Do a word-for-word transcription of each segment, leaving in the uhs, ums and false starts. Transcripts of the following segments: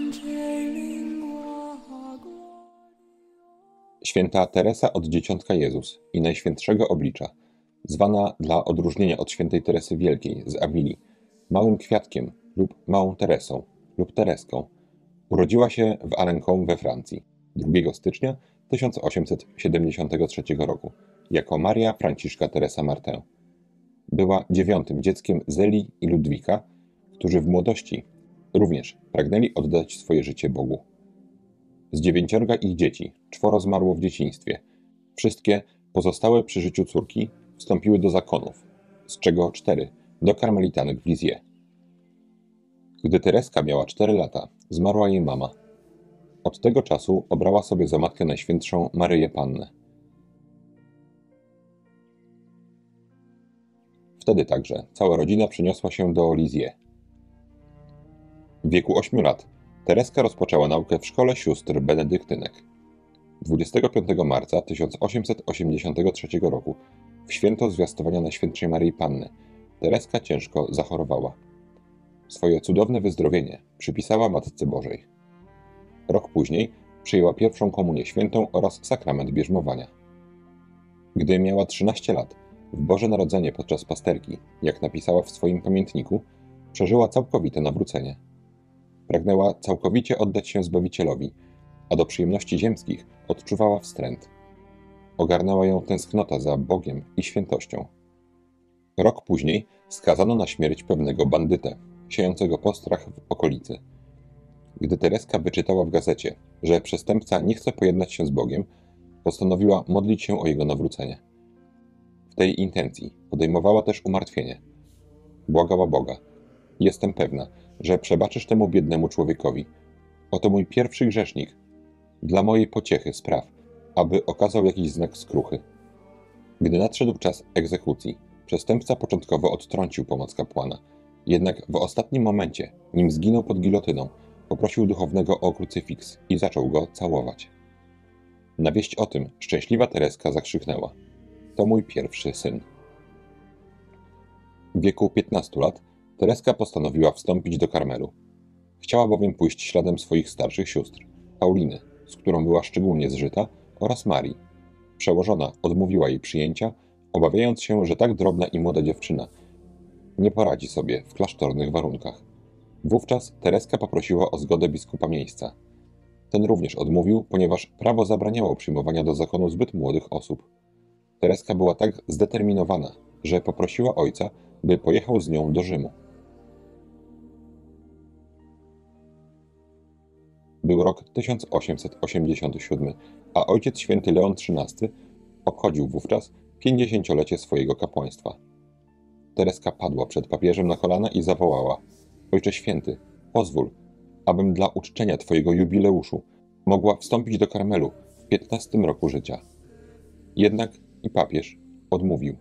Święta Teresa od Dzieciątka Jezus i Najświętszego Oblicza, zwana dla odróżnienia od świętej Teresy Wielkiej z Awilii Małym Kwiatkiem lub Małą Teresą lub Tereską, urodziła się w Alencon we Francji drugiego stycznia tysiąc osiemset siedemdziesiątego trzeciego roku jako Maria Franciszka Teresa Martin. Była dziewiątym dzieckiem Zeli i Ludwika, którzy w młodości również pragnęli oddać swoje życie Bogu. Z dziewięciorga ich dzieci czworo zmarło w dzieciństwie. Wszystkie pozostałe przy życiu córki wstąpiły do zakonów, z czego cztery do karmelitanek w Lisieux. Gdy Tereska miała cztery lata, zmarła jej mama. Od tego czasu obrała sobie za matkę Najświętszą Maryję Pannę. Wtedy także cała rodzina przeniosła się do Lisieux. W wieku ośmiu lat Tereska rozpoczęła naukę w szkole sióstr benedyktynek. dwudziestego piątego marca tysiąc osiemset osiemdziesiątego trzeciego roku, w święto zwiastowania Najświętszej Maryi Panny, Tereska ciężko zachorowała. Swoje cudowne wyzdrowienie przypisała Matce Bożej. Rok później przyjęła pierwszą komunię świętą oraz sakrament bierzmowania. Gdy miała trzynaście lat, w Boże Narodzenie podczas pasterki, jak napisała w swoim pamiętniku, przeżyła całkowite nawrócenie. Pragnęła całkowicie oddać się Zbawicielowi, a do przyjemności ziemskich odczuwała wstręt. Ogarnęła ją tęsknota za Bogiem i świętością. Rok później skazano na śmierć pewnego bandytę, siejącego postrach w okolicy. Gdy Tereska wyczytała w gazecie, że przestępca nie chce pojednać się z Bogiem, postanowiła modlić się o jego nawrócenie. W tej intencji podejmowała też umartwienie. Błagała Boga: jestem pewna, że przebaczysz temu biednemu człowiekowi. Oto mój pierwszy grzesznik. Dla mojej pociechy spraw, aby okazał jakiś znak skruchy. Gdy nadszedł czas egzekucji, przestępca początkowo odtrącił pomoc kapłana, jednak w ostatnim momencie, nim zginął pod gilotyną, poprosił duchownego o krucyfiks i zaczął go całować. Na wieść o tym szczęśliwa Tereska zakrzyknęła: to mój pierwszy syn. W wieku piętnastu lat Tereska postanowiła wstąpić do Karmelu. Chciała bowiem pójść śladem swoich starszych sióstr, Pauliny, z którą była szczególnie zżyta, oraz Marii. Przełożona odmówiła jej przyjęcia, obawiając się, że tak drobna i młoda dziewczyna nie poradzi sobie w klasztornych warunkach. Wówczas Tereska poprosiła o zgodę biskupa miejsca. Ten również odmówił, ponieważ prawo zabraniało przyjmowania do zakonu zbyt młodych osób. Tereska była tak zdeterminowana, że poprosiła ojca, by pojechał z nią do Rzymu. Był rok tysiąc osiemset osiemdziesiąty siódmy, a ojciec święty Leon trzynasty obchodził wówczas pięćdziesięciolecie swojego kapłaństwa. Tereska padła przed papieżem na kolana i zawołała: Ojcze święty, pozwól, abym dla uczczenia Twojego jubileuszu mogła wstąpić do Karmelu w piętnastym roku życia. Jednak i papież odmówił.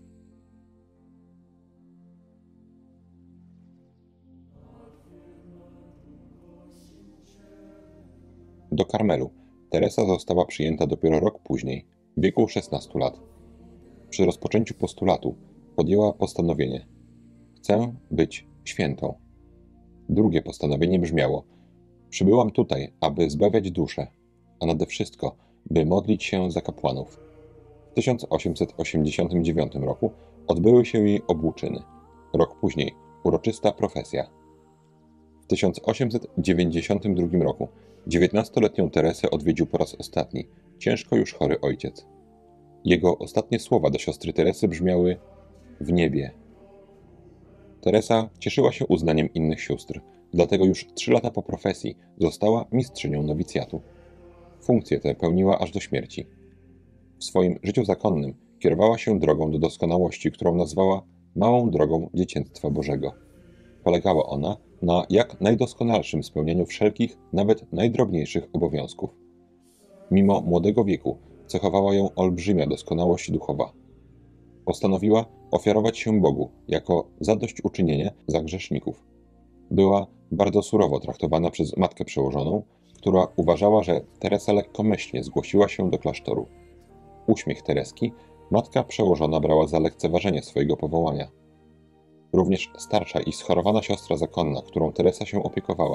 Do Karmelu Teresa została przyjęta dopiero rok później, w wieku szesnastu lat. Przy rozpoczęciu postulatu podjęła postanowienie: chcę być świętą. Drugie postanowienie brzmiało: przybyłam tutaj, aby zbawiać duszę, a nade wszystko, by modlić się za kapłanów. W tysiąc osiemset osiemdziesiątym dziewiątym roku odbyły się jej obłóczyny. Rok później uroczysta profesja. W tysiąc osiemset dziewięćdziesiątym drugim roku dziewiętnastoletnią Teresę odwiedził po raz ostatni ciężko już chory ojciec. Jego ostatnie słowa do siostry Teresy brzmiały: w niebie. Teresa cieszyła się uznaniem innych sióstr, dlatego już trzy lata po profesji została mistrzynią nowicjatu. Funkcję tę pełniła aż do śmierci. W swoim życiu zakonnym kierowała się drogą do doskonałości, którą nazwała małą drogą dziecięctwa Bożego. Polegała ona na jak najdoskonalszym spełnianiu wszelkich, nawet najdrobniejszych obowiązków. Mimo młodego wieku cechowała ją olbrzymia doskonałość duchowa. Postanowiła ofiarować się Bogu jako zadośćuczynienie za grzeszników. Była bardzo surowo traktowana przez matkę przełożoną, która uważała, że Teresa lekkomyślnie zgłosiła się do klasztoru. Uśmiech Tereski matka przełożona brała za lekceważenie swojego powołania. Również starsza i schorowana siostra zakonna, którą Teresa się opiekowała,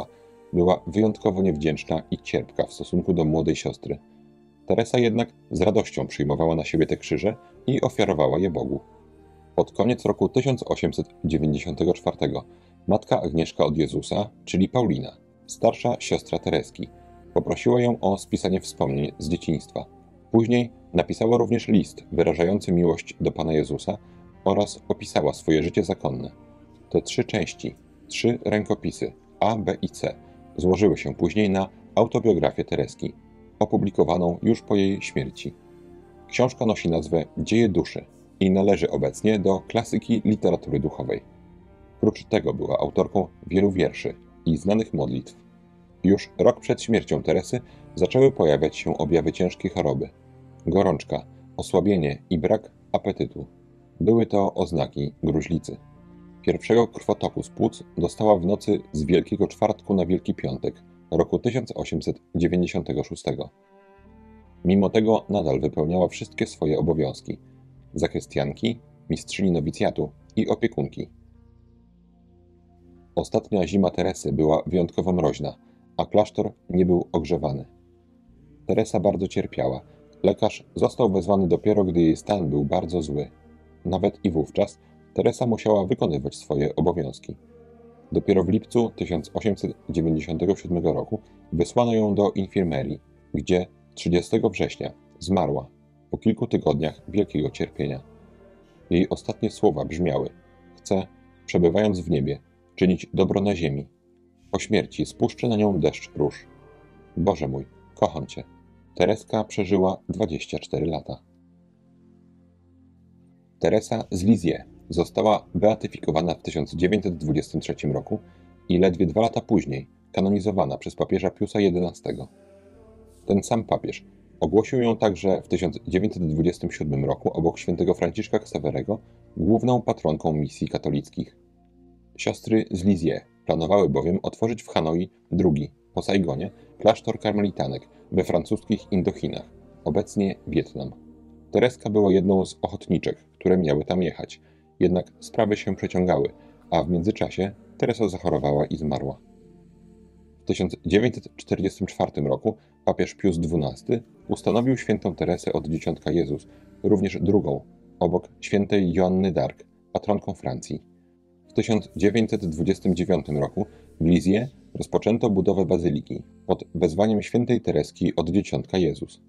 była wyjątkowo niewdzięczna i cierpka w stosunku do młodej siostry. Teresa jednak z radością przyjmowała na siebie te krzyże i ofiarowała je Bogu. Pod koniec roku tysiąc osiemset dziewięćdziesiątego czwartego matka Agnieszka od Jezusa, czyli Paulina, starsza siostra Tereski, poprosiła ją o spisanie wspomnień z dzieciństwa. Później napisała również list wyrażający miłość do Pana Jezusa oraz opisała swoje życie zakonne. Te trzy części, trzy rękopisy A, B i C złożyły się później na autobiografię Tereski, opublikowaną już po jej śmierci. Książka nosi nazwę Dzieje duszy i należy obecnie do klasyki literatury duchowej. Prócz tego była autorką wielu wierszy i znanych modlitw. Już rok przed śmiercią Teresy zaczęły pojawiać się objawy ciężkiej choroby. Gorączka, osłabienie i brak apetytu. Były to oznaki gruźlicy. Pierwszego krwotoku z płuc dostała w nocy z Wielkiego Czwartku na Wielki Piątek roku tysiąc osiemset dziewięćdziesiątego szóstego. Mimo tego nadal wypełniała wszystkie swoje obowiązki: zakrystianki, mistrzyni nowicjatu i opiekunki. Ostatnia zima Teresy była wyjątkowo mroźna, a klasztor nie był ogrzewany. Teresa bardzo cierpiała. Lekarz został wezwany dopiero, gdy jej stan był bardzo zły. Nawet i wówczas Teresa musiała wykonywać swoje obowiązki. Dopiero w lipcu tysiąc osiemset dziewięćdziesiątego siódmego roku wysłano ją do infirmerii, gdzie trzydziestego września zmarła po kilku tygodniach wielkiego cierpienia. Jej ostatnie słowa brzmiały: chcę, przebywając w niebie, czynić dobro na ziemi. Po śmierci spuszczę na nią deszcz róż. Boże mój, kocham Cię. Tereska przeżyła dwadzieścia cztery lata. Teresa z Lisieux została beatyfikowana w tysiąc dziewięćset dwudziestym trzecim roku i ledwie dwa lata później kanonizowana przez papieża Piusa jedenastego. Ten sam papież ogłosił ją także w tysiąc dziewięćset dwudziestym siódmym roku obok świętego Franciszka Ksawerego główną patronką misji katolickich. Siostry z Lisieux planowały bowiem otworzyć w Hanoi drugi, po Saigonie, klasztor karmelitanek we francuskich Indochinach, obecnie Wietnam. Tereska była jedną z ochotniczek, które miały tam jechać, jednak sprawy się przeciągały, a w międzyczasie Teresa zachorowała i zmarła. W tysiąc dziewięćset czterdziestym czwartym roku papież Pius dwunasty ustanowił świętą Teresę od Dzieciątka Jezus, również drugą, obok świętej Joanny d'Arc, patronką Francji. W tysiąc dziewięćset dwudziestym dziewiątym roku w Lisieux rozpoczęto budowę bazyliki pod wezwaniem świętej Tereski od Dzieciątka Jezus.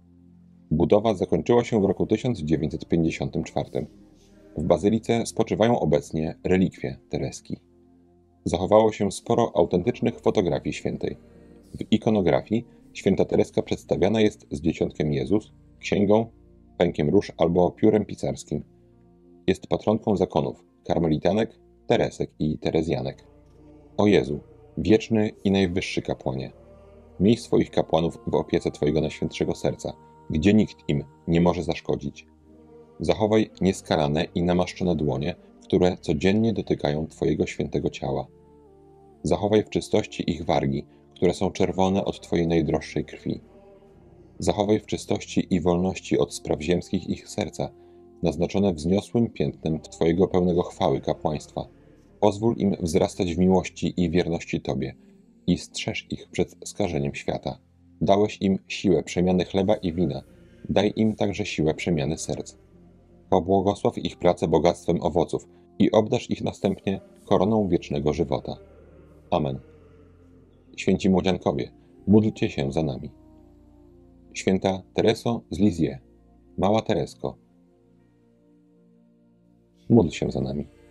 Budowa zakończyła się w roku tysiąc dziewięćset pięćdziesiątym czwartym. W bazylice spoczywają obecnie relikwie Tereski. Zachowało się sporo autentycznych fotografii świętej. W ikonografii święta Tereska przedstawiana jest z Dzieciątkiem Jezus, księgą, pękiem róż albo piórem pisarskim. Jest patronką zakonów karmelitanek, teresek i terezjanek. O Jezu, wieczny i najwyższy kapłanie, miej swoich kapłanów w opiece Twojego Najświętszego Serca, gdzie nikt im nie może zaszkodzić. Zachowaj nieskalane i namaszczone dłonie, które codziennie dotykają Twojego świętego ciała. Zachowaj w czystości ich wargi, które są czerwone od Twojej najdroższej krwi. Zachowaj w czystości i wolności od spraw ziemskich ich serca, naznaczone wzniosłym piętnem Twojego pełnego chwały kapłaństwa. Pozwól im wzrastać w miłości i wierności Tobie i strzeż ich przed skażeniem świata. Dałeś im siłę przemiany chleba i wina, daj im także siłę przemiany serc. Pobłogosław ich pracę bogactwem owoców i obdarz ich następnie koroną wiecznego żywota. Amen. Święci młodziankowie, módlcie się za nami. Święta Tereso z Lisieux, mała Teresko, módl się za nami.